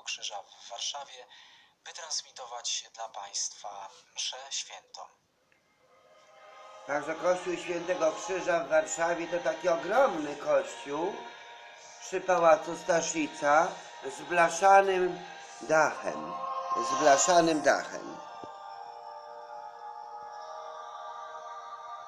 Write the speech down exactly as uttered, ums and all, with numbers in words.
Krzyża w Warszawie, by transmitować dla Państwa mszę świętą. Także Kościół Świętego Krzyża w Warszawie to taki ogromny kościół przy Pałacu Staszica z blaszanym dachem. Z blaszanym dachem.